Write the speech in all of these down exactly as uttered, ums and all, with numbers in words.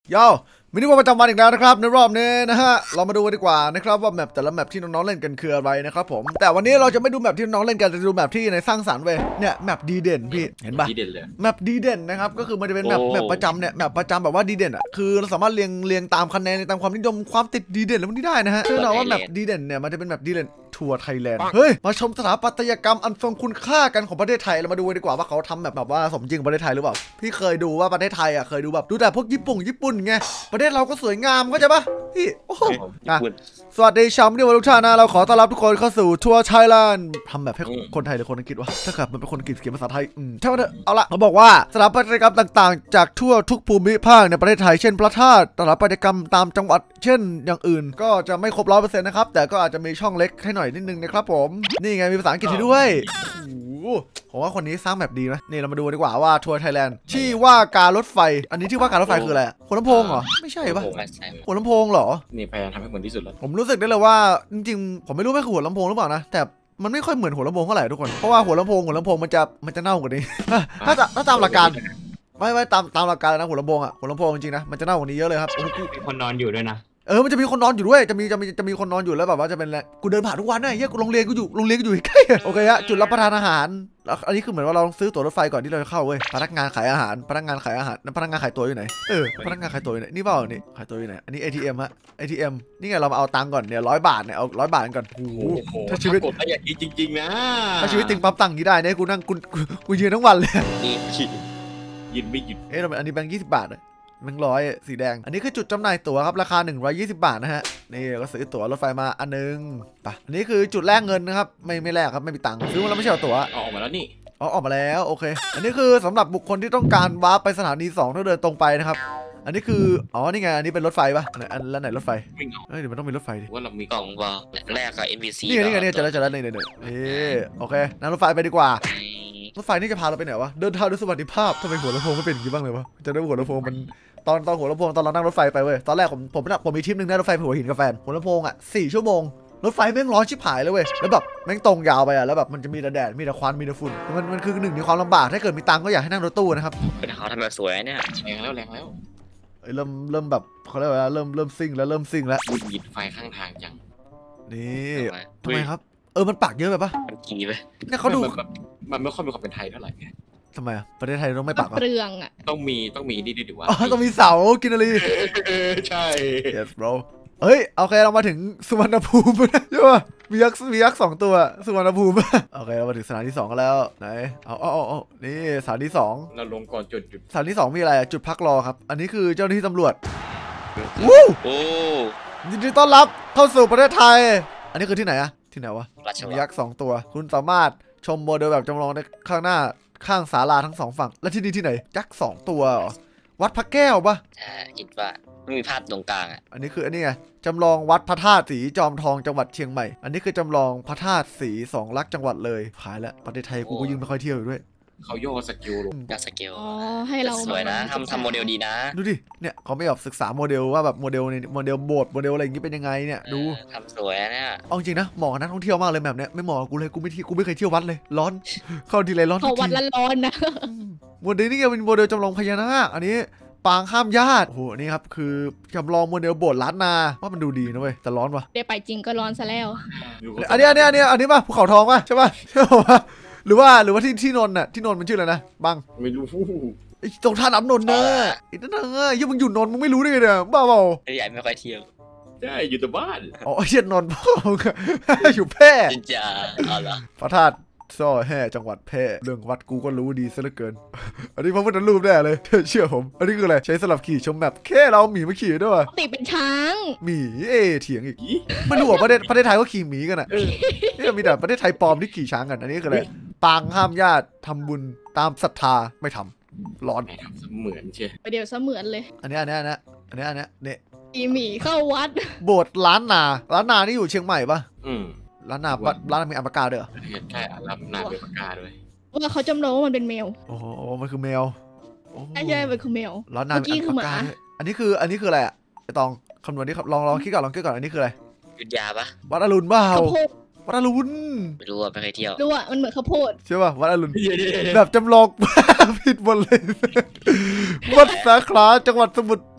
ย่มินิวันประจำวันอีกแล้วนะครับในรอบนี้นะฮะเรามาดูกันดีกว่านะครับว่าแมปแต่ละแมปที่น้องๆเล่นกันคืออะไรนะครับผมแต่วันนี้เราจะไม่ดูแมปที่น้องเล่นกันจะดูแมปที่ในสร้างสรรค์เว้ยเนี่ยแมปดีเด่นพี่เห็นปะแมปดีเด่นนะครับก็คือมันจะเป็นแมปแมปประจำเนี่ยแมปประจำแบบว่าดีเด่นอ่ะคือเราสามารถเรียงเรียงตามคะแนนตามความนิยมความติดดีเด่นแล้วมันได้นะฮะซึ่งเราว่าแมปดีเด่นเนี่ยมันจะเป็นแมปดีเด่นทัวร์ไทยแลนด์เฮ้ยมาชมสถาปัตยกรรมอันทรงคุณค่ากันของประเทศไทยเรามาดูดีกว่าว่าเขาทำแบบแบบว่าสมจริงประเทศไทยหรือเปล่าพี่เคยดูว่าประเทศไทยอ่ะเคยดูแบบดูแต่พวกญี่ปุ่นญี่ปุ่นไงประเทศเราก็สวยงามเข้าใจปะพี่โอ้โหสวัสดีชาวนิวทุกท่านนะเราขอต้อนรับทุกคนเข้าสู่ทัวร์ไทยแลนด์ทำแบบให้คนไทยหรือคนอังกฤษวะถ้าเกิดมันเป็นคนอังกฤษเขียนภาษาไทยอืมใช่ไหมเถอะเอาละเขาบอกว่าสถาปัตยกรรมต่างๆจากทั่วทุกภูมิภาคในประเทศไทยเช่นพระธาตุสถาปัตยกรรมตามจังหวัดเช่นอย่างอื่นก็จะไม่ครบร้อยเปอร์เซ็นต์นะครับแต่ก็อาจจะมีช่องเล็กให้หน่อยนิดนึงนะครับผมนี่ไงมีภาษาอังกฤษด้วยผมว่าคนนี้สร้างแบบดีนะนี่เรามาดูดีกว่าว่าทัวร์ไทยแลนด์ที่ว่าการรถไฟอันนี้ที่ว่าการรถไฟคืออะไรหัวลำโพงเหรอไม่ใช่ปะหัวลำโพงเหรอนี่พยายามทำให้เหมือนที่สุดแล้วผมรู้สึกได้เลยว่าจริงๆผมไม่รู้ไม่คือหัวลำโพงหรือเปล่านะแต่มันไม่ค่อยเหมือนหัวลำโพงเท่าไหร่ทุกคนเพราะว่าหัวลำโพงหัวลำโพงมันจะมันจะเน่ากว่านี้ถ้าถ้าตามหลักการไม่ไม่ตามตามหลักการนะหัวลำโพงอ่ะหัวลำโพงจริงๆนะมันจะเน่ากว่านี้เยอะเลยครับมีคนนอนอยู่ด้วยนะเออมันจะมีคนนอนอยู่ด้วยจะมีจะมีจะมีคนนอนอยู่แล้วแบบว่าจะเป็นกูเดินผ่านทุกวันนะเฮียกูโรงเรียนกูอยู่โรงเรียนกูอยู่ใกล้โอเคฮะจุดรับประทานอาหารอันนี้คือเหมือนว่าเราต้องซื้อตั๋วรถไฟก่อนที่เราจะเข้าเว้ยพนักงานขายอาหารพนักงานขายอาหารพนักงานขายตั๋วอยู่ไหนเออพนักงานขายตั๋วอยู่ไหนนี่เปล่านี่ขายตั๋วอยู่ไหนอันนี้ เอ ที เอ็ม ฮะ เอ ที เอ็ม นี่ไงเรามาเอาตังค์ก่อนเนี่ยร้อยบาทเนี่ยเอาร้อยบาทก่อนโอ้โหถ้าชีวิตกดได้อย่างนี้จริงๆนะถ้าชีวิตติงปั๊บตังค์นี้ได้เนี่ยกูนั่งกูกูยืนทั้งวันเลยนี่ยืนไม่หยุดเอ๊ะอันนี้แบงค์ยี่สิบบาทเลยแบงค์ร้อยสีแดงอันนี้คือจุดจำหน่ายตั๋วครับราคาหนึ่งร้อยยี่สิบบาทนะฮะนี่ก็ซื้อตั๋วรถไฟมาอันนึงไปอันนี้คือจุดแลกเงินนะครับไม่ไม่แลกครับไม่มีตังค์ซื้อมาแล้วไม่ใช่ตั๋วออกมาแล้วนี่อ๋อออกมาแล้วโอเคอันนี้คือสำหรับบุคคลที่ต้องการวาร์ปไปสถานีสองถ้าเดินตรงไปนะครับอันนี้คืออ๋อนี่ไงอันนี้เป็นรถไฟปะอันแล้วไหนรถไฟไม่เอาเฮ้ยเดี๋ยวมันต้องมีรถไฟดิว่าเรามีกล่องวอลแรกกับ เอ็น พี ซีนี่ไงนี่ไงนี่จะแล้วจะแล้วนี่นี่นี่โอเคนั่งรถไฟไปดีกว่ารถไฟนี่จะพาเราไปไหนวะเดินทางด้วยสวัสดิภาพทำไมหัวลำโพงไม่เป็นอย่างนี้บ้างเลยวะจะได้หัวลำโพงมันตอนตอนหัวลำโพงตอนเรานั่งรถไฟไปเว้ยตอนแรกผมผมผมมีทริปนึงนั่งรถไฟหัวหินกับแฟนหัวลำโพงอ่ะสี่ชั่วโมงรถไฟแม่งร้อนชิบหายเลยเว้ยแล้วแบบแม่งตรงยาวไปอ่ะแล้วแบบมันจะมีแต่แดดมีแต่ควันมีแต่ฝุ่นมันมันคือหนึ่งในความลำบากถ้าเกิดมีตังก็อยากให้นั่งรถตู้นะครับเป็นเขาทำแบบสวยเนี่ยแรงแล้วแรงแล้วเริ่มเริ่มแบบเขาเรียกว่าเริ่มเริ่มซิ่งแล้วเริ่มซิ่งแล้วหยิบไฟข้างทางจังนี่ทำไมครับเออมันปากเยอะไปปะมันกี่ไปเนี่ยเขาดูมันไม่ค่อยมีความเป็นไทยเท่าไหร่ไงทำไมอ่ะประเทศไทยต้องไม่ปากเปลืองอ่ะต้องมีต้องมีนี่ดีกว่าต้องมีเสากินอะไรใช่ yes bro เฮ้ยโอเคเรามาถึงสุวรรณภูมิใช่ป่ะมียักษ์มียักษ์สองตัวสุวรรณภูมิโอเคเรามาถึงสถานที่สองกันแล้วไหนเอาเอาเอานี่สถานที่สองเราลงก่อนจุดจุดสถานที่สองมีอะไรจุดพักรอครับอันนี้คือเจ้าหน้าที่ตำรวจวู้โอ้ยินดีต้อนรับเข้าสู่ประเทศไทยอันนี้คือที่ไหนอะที่ไหนวะมียักษ์สองตัวคุณสามารถชมโมเดลแบบจำลองในข้างหน้าข้างศาลาทั้งสองฝั่งและที่นี่ที่ไหนยักษ์สองตัววัดพระแก้วปะใช่คิดว่าไม่มีภาพตรงกลางอ่ะอันนี้คืออันนี้ไงจำลองวัดพระธาตุสีจอมทองจังหวัดเชียงใหม่อันนี้คือจำลองพระธาตุสีสองลักษณ์จังหวัดเลยขายแล้วประเทศไทยกูก็ยิ่งไม่ค่อยเที่ยวอยู่ด้วยเขาโยกสกิลลงยาสกิลอ๋อให้เราสวยนะทำทำโมเดลดีนะดูดิเนี่ยเขาไม่แบบศึกษาโมเดลว่าแบบโมเดลในโมเดลโบสถ์โมเดลอะไรอย่างงี้เป็นยังไงเนี่ยดูทำสวยเนี่ยเอาจริงนะเหมาะกับนักท่องเที่ยวมากเลยแบบเนี้ยไม่เหมาะกูเลยกูไม่ที่กูไม่เคยเที่ยววัดเลยร้อนเข้าทีไรร้อนเข้าวัดละร้อนนะโมเดลนี่ไงเป็นโมเดลจำลองพญานาคอันนี้ปางข้ามญาติโอ้โหนี่ครับคือจำลองโมเดลโบสถ์ล้านนาว่ามันดูดีนะเว้ยแต่ร้อนวะได้ไปจริงก็ร้อนซะแล้วอันนี้อันนี้อันนี้อันนี้ป่ะภูเขาทองป่ะใช่ป่ะใช่ป่ะหรือว่าหรือว่าที่ที่นนท์น่ะที่นนท์มันชื่ออะไรนะบังไม่รู้ไอ้ตรงท่าน้ำนนท์เนอะไอ้นั่นเนอะยังมึงอยู่นนท์มึงไม่รู้ได้ไงเนี่ยบ้าเปล่าใหญ่ไม่ค่อยเที่ยวใช่อยู่แต่บ้านอ๋อเชียนนนท์พ่ออยู่แพร่จริงจ้าเอาละพระธาตุซ่อแห่จังหวัดแพร่เรื่องวัดกูก็รู้ดีซะเหลือเกินอันนี้พระพุทธรูปแน่เลยเชื่อผมอันนี้คืออะไรใช้สลับขี่ชมแบบแค่เราหมีมาขี่ด้วยติเป็นช้างหมีเอเถียงอีกไม่รู้ว่าประเทศประเทศไทยก็ขี่หมีกันอ่ะนี่มีแต่ประเทศไทยปลอมที่ขี่ช้างกันอันนี้คืออะไรปางห้ามญาติทำบุญตามศรัทธาไม่ทำร้อนไม่ทำเสมือนเชียไปเดี๋ยวเสมือนเลยอันนี้อันนี้อันนี้อันนี้อันนี้เนี่ยอีหมีเข้าวัดโบสถ์ล้านนาล้านนานี่อยู่เชียงใหม่ปะอืมร้านนาร้านนามีอัลปากาด้วยใช่ร้านนามีอัลปากาด้วยว่าเขาจำลองว่ามันเป็นแมวโอ้โหมันคือแมวใช่ใช่มันคือแมวร้านนามีอัลปาการอันนี้คืออันนี้คืออะไรอ่ะไอตองคำนวณนี้ครับลองลองคิดก่อนลองคิดก่อนอันนี้คืออะไรยุทธยาปะวัดอรุณบ้าวัดอรุณไม่รู้ว่าไม่เคยเที่ยวรู้ว่ามันเหมือนข้าวโพดใช่ป่ะวัดอรุณแบบจำลองผิดหมดเลยวัดสาขลาจังหวัดสมุทร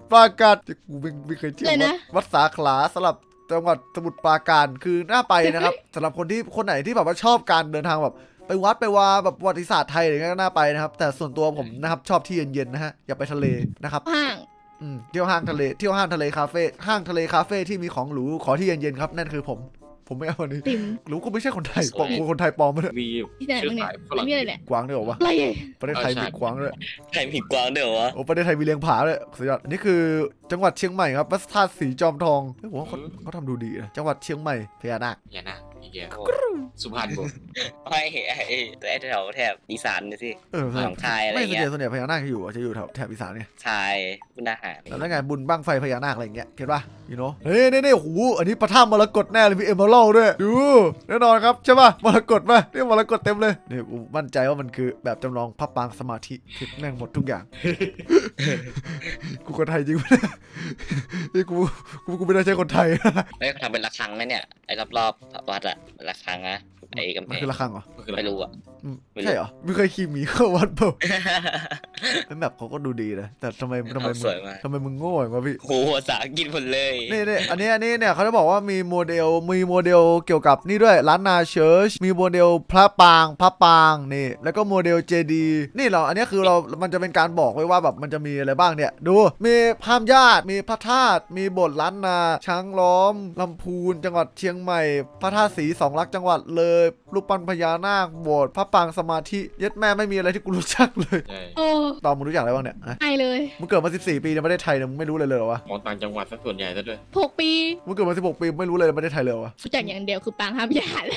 ปราการกูไม่ไม่เคยเที่ยวอะไรวัดนะวัดสาขลาสำหรับจังหวัดสมุทรปราการคือน่าไปนะครับสำหรับคนที่คนไหนที่แบบว่าชอบการเดินทางแบบไปวัดไปวาแบบประวัติศาสตร์ไทยอะไรเงี้ยก็น่าไปนะครับแต่ส่วนตัวผมนะครับชอบที่เย็นๆนะฮะอย่าไปทะเลนะครับห้างอืมเที่ยวห้างทะเลเที่ยวห้างทะเลคาเฟ่ห้างทะเลคาเฟ่ที่มีของหรูขอที่เย็นๆครับนั่นคือผมผมไม่เอาอันนี้ติ่มรู้กูไม่ใช่คนไทยปลอมกูคนไทยปลอมมาเลยมีที่ไหนเชื้อบ้างเนี่ยสายฝอัรั่นงนี้อะไรเนี่ยกวางด้วยเหรอวะอะไรประเทศไทยมีกวางด้วยใครมีกวางด้วยเหรอวะโอ้ประเทศไทยมีเลี้ยงผาเลยสุดยอดอันนี้คือจังหวัดเชียงใหม่ครับพระธาตุสีจอมทองเฮ้ยผมว่าเขาเขาทำดูดีนะจังหวัดเชียงใหม่พญานาคอย่านะอีกแกโอ้สุพรรณบุรีไม่ไอ้ตัวไอ้แถวแถบอีสานนี่สิเออของไทยอะไรไม่ส่วนใหเงี้ญ่ยส่วนใหญ่พญานาคจะอยู่จะอยู่แถวแถบอีสานเนี่ยชายบุญอาหารแล้วนั่นไงบุญบั้งไฟพญานาคอะไรอย่างเงี้ยเห็นป่ะยูโน่เฮ้ยนี่นี่โอ้โหอันนี้พระธาตุมรกตแน่เลยมีเอเมอรัลด้วยดูแน่นอนครับใช่ป่ะมรกตป่ะนี่มรกตเต็มเลยนี่กูมั่นใจว่ามันคือแบบจำลองพระปรางสมาธิทิศแม่งหมดทุกอย่าง กูคนไทยจริงปะเนี่ยนี่กูกูกูไม่ได้ใช่คนไทยเฮ้ยเขาทำเป็นระฆังนะเนี่ยไอ้รอบๆวัดอะระฆังนะไอ้กำแพมันงคือระฆังเหรอก็คืออะไรไม่รู้อะอืมไม่รู้ใช่เหรอไม่เคยขี่หมีเข้าวัดเปล่า เป็นแบบเขาก็ดูดีนะแต่ทำไมทำไมเอามึสงวยมากทำไมมึงโง่อย่างวะพี่โหภาษาอังกฤษหมดเลยนี่นี่อันนี้อันนี้เนี่ยเขาจะบอกว่ามีโมเดลมีโมเดลเกี่ยวกับนี่ด้วยล้านนาเชิร์ชมีโมเดลพระปางพระปางนี่แล้วก็โมเดลเจดีนี่เราอันนี้คือเรามันจะเป็นการบอกไว้ว่าแบบมันจะมีอะไรบ้างเนี่ยดูมีพามญาติมีพระธาตุมีโบสถ์ล้านนาช้างล้อมลำพูนจังหวัดเชียงใหม่ พระธาตุศรีสองลักษณ์จังหวัดเลยรูปปั้นพญานาคโบสถ์พระปางสมาธิเย็ดแม่ไม่มีอะไรที่กูรู้จักเลยใช่โอ้ตอนมึงรู้จักอะไรบ้างเนี่ยฮะไอเลยมึงเกิดมาสิบสี่ปีในประเทศไทยเนี่ยมึงไม่รู้เลยเลยเหรอวะของต่างจังหวัดสักส่วนใหญ่ซะด้วยหกปีมึงเกิดมาสิบหกปีไม่รู้เลยในประเทศไทยเลยเหรอวะรู้จักอย่างเดียวคือปางห้ามญาติ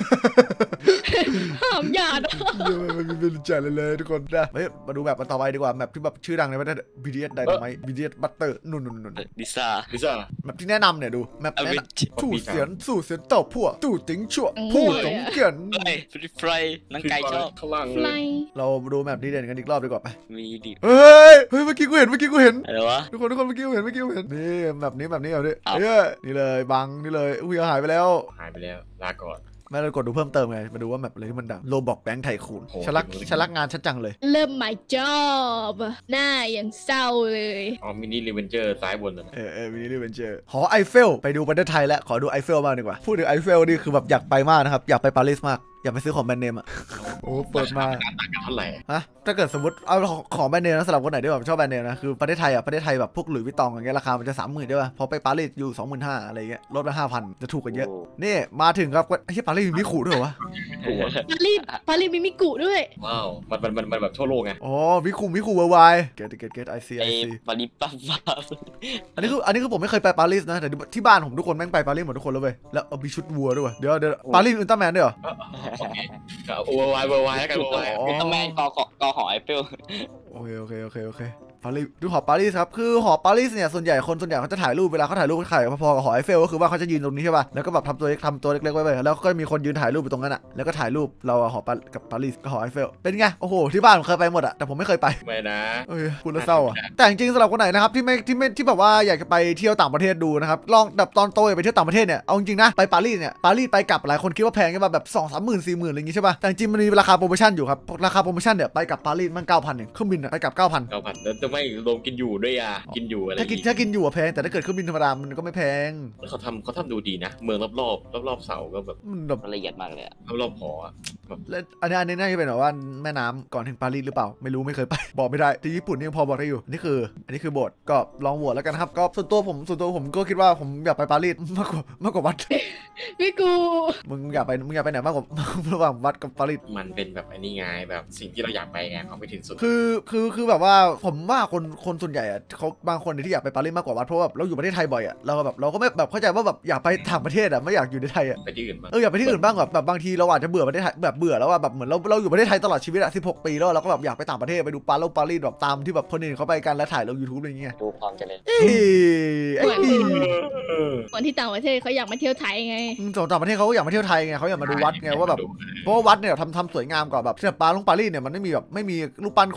ห้ามญาติเยอะไม่ไม่รู้จักเลยเลยทุกคนนะเฮ้ยมาดูแบบต่อไปดีกว่าแมปที่แบบชื่อดังในประเทศ บี ที เอส Dynamite บี ที เอส Butter นุ่นนุ่นนุ่นดิซ่าพิซซ่าแมปที่แนะนำเนี่ยดูแมปเอาแนะไปนำสู่เสียนสู่เสียนเต่าพวกตู่ติ๋งชั่วผู้สงเกียนเฮ้ยฟรีไฟนังไก่ชอบข้างล่างไฟเลยเราดูแมปนี้เด่นกันอีกรอบดีกว่าไปมีดิเฮ้ยเฮ้ยเมื่อกี้กูเห็นเมื่อกี้กูเห็นอะไรวะทุกคนทุกคนเมื่อกี้กูเห็นเมื่อกี้กูเห็นนี่แบบนี้แบบนี้เอาดิเอาเฮ้ยนี่เลยบังนี่เลยอุ้ยหายไปแล้วหายไปแล้วลาก่อนแม่เรากดดูเพิ่มเติมไงมาดูว่าแมปอะไรที่มันดังโลบอกแบงค์ไทคูนโหฉันรักฉันรักงานฉันจังเลยเริ่ม my job หน้าอย่างเศร้าเลยอ๋อมินิรีเวนเจอร์ซ้ายบนน่ะเออเออวินนี่เวนเจอร์หอไอเฟลไปดูประเทศไทยแล้วขอดูไอเฟลมากดีกว่าพูดถึงไอเฟลนี่คือแบบอยากไปมากนะครับอยากไปปารีสมากอยากไปซื้อของแบรนด์เนมอ่ะ โอ้เปิดมาต่างกันเท่าไหร่ฮะถ้าเกิดสมมติเอาของของแบรนด์เนมนะสำหรับคนไหนที่แบบชอบแบรนด์เนมนะคือประเทศไทยอ่ะประเทศไทยแบบพวกหลุยส์วิตตองอย่างเงี้ยราคามันจะสามหมื่นได้ป่ะพอไปปารีสอยู่สองหมื่นห้าอะไรเงี้ยลดไปห้าพันจะถูกกันเยอะนี่มาถึงครับไอ้ที่ปารีสมีมิคุด้วยเหรอวะถูกปารีสปารีสมีมิกุด้วยว้าวมันมันมันมันแบบทั่วโลกไงอ๋อมิคุมิคุเวอร์ไวเกตเกตเกตไอซีไอไอ้ซีบาริปั๊บปั๊บอันนี้คืออันนี้คือผมไม่เคยไปปารีสนะแต่ที่บ้านผมทุกคนแม่งไปปารีสหมดทุกคนเลยเว้ยแล้วเอามีชุดวัวด้วยวะเดี๋ยวเดี๋ยวปารีสอุลตร้าแมนด้วยเหรอก็โอเวอร์ไวเวอร์ไวแล้วกันเวอร์ไวอ๋ออุลตร้าแมนกอขอกอหอไอเปิลโอเคโอเคโอเคโอเคปารีสดูหอปารีสครับคือหอปารีสเนี่ยส่วนใหญ่คนส่วนใหญ่เขาจะถ่ายรูปเวลาเขาถ่ายรูปเขาถ่ายพอๆกับหอไอเฟลก็คือว่าเขาจะยืนตรงนี้ใช่ป่ะแล้วก็แบบทำตัวเล็กทำตัวเล็กๆไว้เลยแล้วก็มีคนยืนถ่ายรูปอยู่ตรงนั้นอ่ะแล้วก็ถ่ายรูปเราอะหอปากับปารีสกับหอไอเฟลเป็นไงโอ้โหที่บ้านผมเคยไปหมดอะแต่ผมไม่เคยไปไม่นะเอ้ยพูดแล้วเศร้าอ่ะแต่จริงๆสำหรับคนไหนนะครับที่ไม่ที่ไม่ที่แบบว่าอยากจะไปเที่ยวต่างประเทศดูนะครับลองแบบตอนโตไปเที่ยวต่างประเทศเนี่ยเอาจริงๆนะไปปารีสเนี่ยปารีสไปกลับหลายคนคิดว่าแพงใช่ป่ะแบบสองสามหมื่นสี่หมื่นอะไรอย่างงี้ใช่ป่ะแต่จริงๆมันมีราคาโปรโมชั่นอยู่ครับราคาโปรโมชั่นเนี่ยไปกับปารีสมันเก้าพันเองเครื่องบินอะไปกับเก้าพันเก้าพันแล้วจะไม่รวมกินอยู่ด้วยอ่ะกินอยู่อะไรถ้ากินถ้ากินอยู่อะแพงแต่ถ้าเกิดเครื่องบินธรรมดามันก็ไม่แพงแล้วเขาทำเขาทำดูดีนะ เมืองรอบรอบรอบรอบๆเสาก็แบบมันแบบมันละเอียดมากเลยอะรอบรอบๆหออะและอันนี้อันนี้น่าจะเป็นแบบว่าแม่น้ำก่อนถึงปารีสหรือเปล่าไม่รู้ไม่เคยไป บอกไม่ได้ที่ญี่ปุ่นนี่ยังพอบอกได้อยู่นี่คืออันนี้คือโบสถ์ก็ลองโหวตแล้วกันครับก็ส่วนตัวผมส่วนตัวผมก็คิดว่าผมอยากไปปารีสมากกว่ามากกว่าวัดมิกุมึงอยากไปมึงอยากไปไหนมากกว่า ระหว่างวัดกับปารีสมันเป็นแบบไอ้นี่ไงแบบสิ่งที่เราอยากไปไงเอาไปถึงสุดคือคือคือแบบว่าผมว่าคนคนส่วนใหญ่อะเขาบางคนที่อยากไปปารีสมากกว่าวัดเพราะว่าเราอยู่ประเทศไทยบ่อยอะเราก็แบบเราก็ไม่แบบเข้าใจว่าแบบอยากไปต่างประเทศอะไม่อยากอยู่ในไทยอะไปที่อื่นบ้างเอออยากไปที่อื่นบ้างแบบแบบบางทีเราอาจจะเบื่อประเทศไทยแบบเบื่อแล้วอะแบบเหมือนเราเราอยู่ประเทศไทยตลอดชีวิตอะสิบหกปีแล้วเราก็แบบอยากไปต่างประเทศไปดูปารีสปารีสแบบตามที่แบบคนอื่นเขาไปกันแล้วถ่ายลง YouTube อะไรอย่างเงี้ยดูความเจริญเอ้ยไอ้นี่คนที่ต่างประเทศเขาอยากมาเที่ยวไทยไงอืมส่วนต่างประเทศเขาก็อยากมาเที่ยวไทยไงเขาอยากมาดูวัดไงว่าแบบเพราะว่าวัดเนี่ยทำทำสวยงามกว่าแบบที่ปาลงปารีสเนี่ยมันไม่มีแบบไม่มีรูปปั้นคนรูปปั้นคน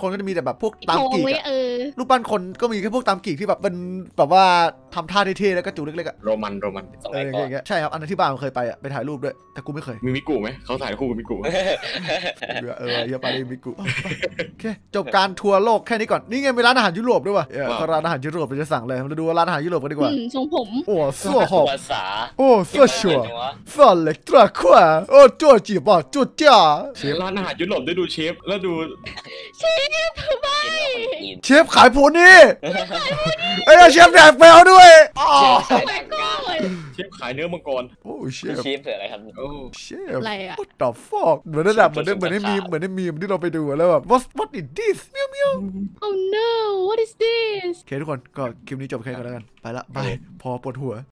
คนก็จะมีแต่แบบพวกทตามองกีกไว้อะเออรูปปั้นคนก็มีแค่พวกตามกีกที่แบบเป็นแบบว่าทำท่าเท่ๆแล้วก็จูเล็กๆอะโรมันโรมันสเอมัอยก่อนอย่างเงี้ยใช่ครับอันนั้นที่บ้านผมเคยไปอะไปถ่ายรูปด้วยแต่กูไม่เคยมีมิกุไหมเขาถ่ายคู่กับมิกุเออเฮียปารีมิกุโอเคจบการทัวร์โลกแค่นี้ก่อนนี่ไงมีร้านอาหารยุโรปด้วยว่ะเออเขาร้านอาหารยุโรปเราจะสั่งเลยเราดูว่าร้านอาหารยุโรปกันดีกว่าอืมทรงผมโอ้สั่วหอมภาษาโอ้สั่วชัวสั่วเล็กตราขวาโอ้จั่วจีบอ่ะจั่วจ้าเชฟร้านอาหารยุโรปได้ดูเชฟแล้วดูเชฟไม่กินเชฟขายโพนี่ไอ้เชฟแดกแมวด้วยอ๋อใส่ไม่ดังก็กาเชฟขายเนื้อมังกรโอ้เชฟชีพเผื่ออะไรครับโอ้เชฟอะไรอะ what the fuck เหมือนระดับเหมือนเหมือนในมีมเหมือนในมีมที่เราไปดูแล้วแบบ what what is this เมียวเมียว oh no what is this โอเคทุกคนก็คลิปนี้จบแค่นี้ก่อนแล้วกันไปละบายพอปวดหัว